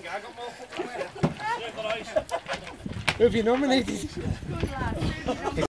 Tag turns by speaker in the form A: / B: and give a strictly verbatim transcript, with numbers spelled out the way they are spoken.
A: go, I got more football.
B: Who have you nominated?
C: Good lad.